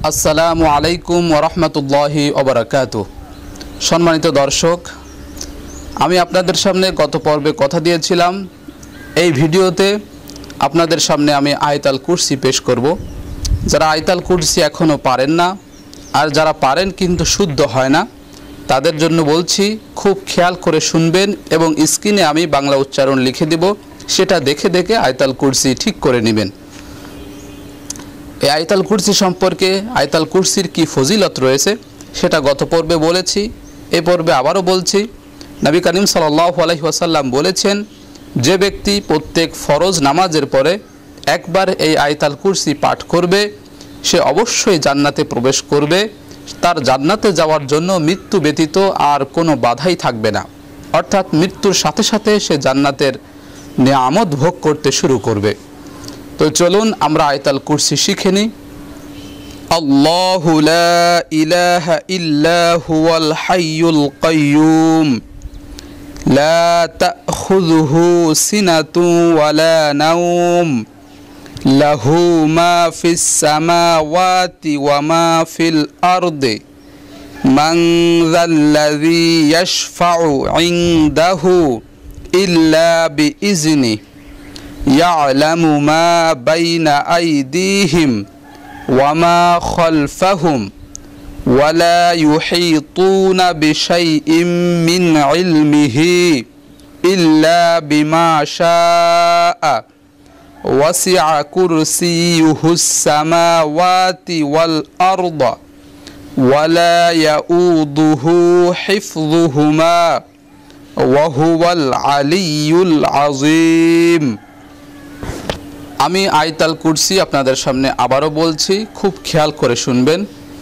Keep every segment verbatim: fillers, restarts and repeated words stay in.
আসসালামু আলাইকুম ওয়া রাহমাতুল্লাহি ওয়া বারাকাতুহু। সম্মানিত দর্শক, আমি আপনাদের সামনে গত পর্বে কথা দিয়েছিলাম এই ভিডিওতে আপনাদের সামনে আমি আয়াতুল কুরসি পেশ করব। যারা আয়াতুল কুরসি এখনও পারেন না আর যারা পারেন কিন্তু শুদ্ধ হয় না, তাদের জন্য বলছি খুব খেয়াল করে শুনবেন এবং স্ক্রিনে আমি বাংলা উচ্চারণ লিখে দেব, সেটা দেখে দেখে আয়াতুল কুরসি ঠিক করে নেবেন। এই আয়াতুল কুরসি সম্পর্কে আয়াতুল কুরসির কি ফজিলত রয়েছে সেটা গত পর্বে বলেছি, এই পর্বে আবারও বলছি। নবী করিম সাল্লাল্লাহু আলাইহি ওয়াসাল্লাম বলেছেন, যে ব্যক্তি প্রত্যেক ফরজ নামাজের পরে একবার এই আয়াতুল কুরসি পাঠ করবে সে অবশ্যই জান্নাতে প্রবেশ করবে। তার জান্নাতে যাওয়ার জন্য মৃত্যু ব্যতীত আর কোনো বাধাই থাকবে না, অর্থাৎ মৃত্যুর সাথে সাথে সে জান্নাতের নিয়ামত ভোগ করতে শুরু করবে। তো চলুন আমরা আয়াতুল কুরসি শিখে নিই। আল্লাহু লা ইলাহা ইল্লা হুয়াল হাইয়ুল কাইয়্যুম লা তাখুযুহু সিনাতুন ওয়ালা নাওম লাহু মা ফিস সামাওয়াতি ওয়া মা ফিল আরদি মান যাল্লাযী ইয়াশফাউ ইনদাহু ইল্লা বিইজনিহি ইয়ালামু মা বাইনা আইদিহিম ওয়া মা খালফাহুম ওয়া লা ইউহীতুনা বিশাইইন মিন ইলমিহি ইল্লা বিমা শাআ ওয়াসি'a কুরসিয়ুহুস সামাওয়াতি ওয়াল আরদা ওয়া লা ইয়াউদুহু হিফযুহুমা ওয়া হুয়াল আলিয়্যুল আযীম। আমি আয়াতুল কুরসি আপনাদের সামনে আবারও বলছি, খুব খেয়াল করে শুনবেন।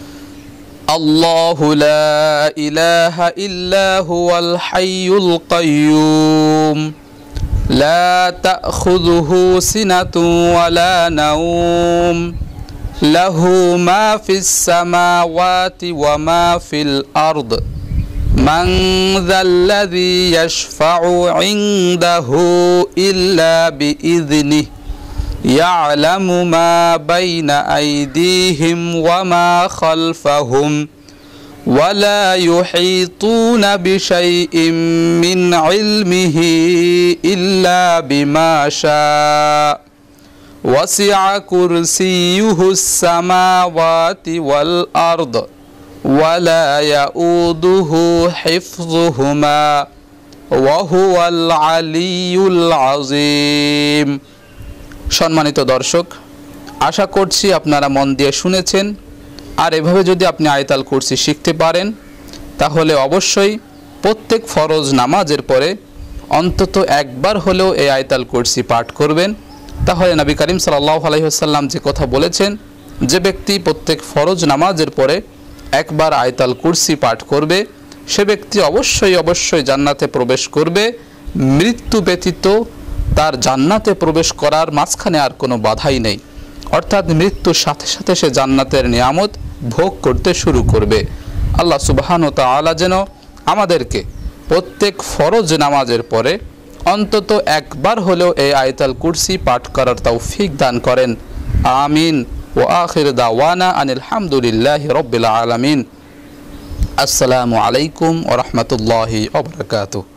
আল্লাহু লা ইলাহা ইল্লা হুয়াল হাইয়ুল কাইয়্যুম লা তাখুযুহু সিনাতুন ওয়ালা নাওম লাহু মা ফিস সামাওয়াতি ওয়া মা ফিল আরদ মান যাল্লাযী ইয়াশফাউ ইনদাহু ইল্লা বিইযনিহি ইয়ালামু মা বাইনা আইদিহিম ওয়া মা খালফাহুম ওয়া লা ইউহীতুনা বিশাইইন মিন ইলমিহি ইল্লা বিমা শাআ ওয়াসি'a কুরসিয়ুহুস সামাওয়াতি ওয়াল আরদ ওয়া লা ইয়াউদুহু হিফযুহুমা ওয়া হুয়াল আলিয়্যুল আযীম। সম্মানিত দর্শক, আশা করছি আপনারা মন দিয়ে শুনেছেন। আর এভাবে যদি আপনি আয়াতুল কুরসি শিখতে পারেন তাহলে অবশ্যই প্রত্যেক ফরজ নামাজের পরে অন্তত একবার হলেও এই আয়াতুল কুরসি পাঠ করবেন। তাহলে নবী করিম সাল্লাল্লাহু আলাইহি ওয়াসাল্লাম যে কথা বলেছেন, যে ব্যক্তি প্রত্যেক ফরজ নামাজের পরে একবার আয়াতুল কুরসি পাঠ করবে সে ব্যক্তি অবশ্যই অবশ্যই জান্নাতে প্রবেশ করবে। মৃত্যু ব্যতীত তার জান্নাতে প্রবেশ করার মাঝখানে আর কোনো বাধাই নেই, অর্থাৎ মৃত্যুর সাথে সাথে সে জান্নাতের নিয়ামত ভোগ করতে শুরু করবে। আল্লাহ সুবহানাহু ওয়া তাআলা যেন আমাদেরকে প্রত্যেক ফরজ নামাজের পরে অন্তত একবার হলেও এই আয়াতুল কুরসি পাঠ করার তৌফিক দান করেন। আমিন। ওয়া আখির দাওয়ানা আনিল হামদুলিল্লাহি রাব্বিল আলামিন। আসসালামু আলাইকুম ওয়া রাহমাতুল্লাহি ওয়া বারাকাতুহু।